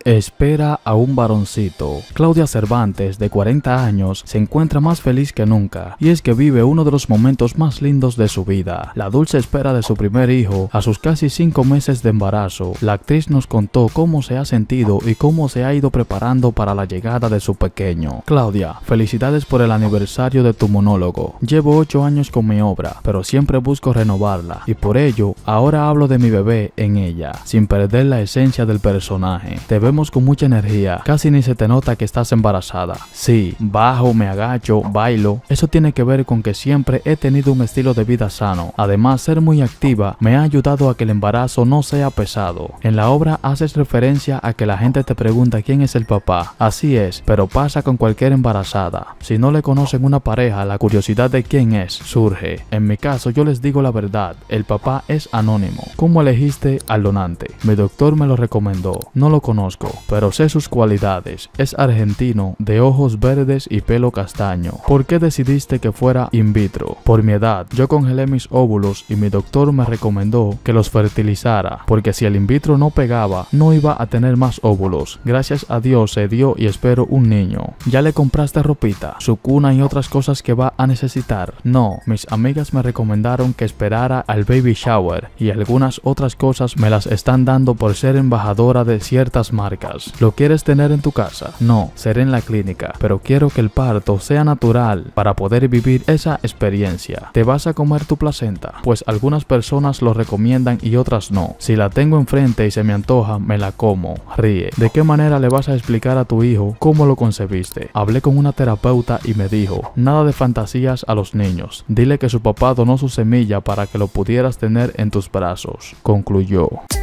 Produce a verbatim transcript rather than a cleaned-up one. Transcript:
Espera a un varoncito. Claudia Cervantes, de cuarenta años, se encuentra más feliz que nunca, y es que vive uno de los momentos más lindos de su vida, la dulce espera de su primer hijo. A sus casi cinco meses de embarazo, la actriz nos contó cómo se ha sentido y cómo se ha ido preparando para la llegada de su pequeño. Claudia, felicidades por el aniversario de tu monólogo. Llevo ocho años con mi obra, pero siempre busco renovarla, y por ello, ahora hablo de mi bebé en ella, sin perder la esencia del personaje. Te vemos con mucha energía, casi ni se te nota que estás embarazada. Sí, bajo, me agacho, bailo. Eso tiene que ver con que siempre he tenido un estilo de vida sano. Además, ser muy activa me ha ayudado a que el embarazo no sea pesado. En la obra haces referencia a que la gente te pregunta quién es el papá. Así es, pero pasa con cualquier embarazada. Si no le conocen una pareja, la curiosidad de quién es surge. En mi caso, yo les digo la verdad, el papá es anónimo. ¿Cómo elegiste al donante? Mi doctor me lo recomendó. No lo conozco, pero sé sus cualidades. Es argentino, de ojos verdes y pelo castaño. ¿Por qué decidiste que fuera in vitro? Por mi edad. Yo congelé mis óvulos y mi doctor me recomendó que los fertilizara, porque si el in vitro no pegaba, no iba a tener más óvulos. Gracias a Dios se dio y espero un niño. ¿Ya le compraste ropita, su cuna y otras cosas que va a necesitar? No, mis amigas me recomendaron que esperara al baby shower y algunas otras cosas me las están dando por ser embajadora de ciertas marcas. ¿Lo quieres tener en tu casa? No, seré en la clínica, pero quiero que el parto sea natural para poder vivir esa experiencia. ¿Te vas a comer tu placenta? Pues algunas personas lo recomiendan y otras no. Si la tengo enfrente y se me antoja, me la como. Ríe. ¿De qué manera le vas a explicar a tu hijo cómo lo concebiste? Hablé con una terapeuta y me dijo, nada de fantasías a los niños. Dile que su papá donó su semilla para que lo pudieras tener en tus brazos. Concluyó.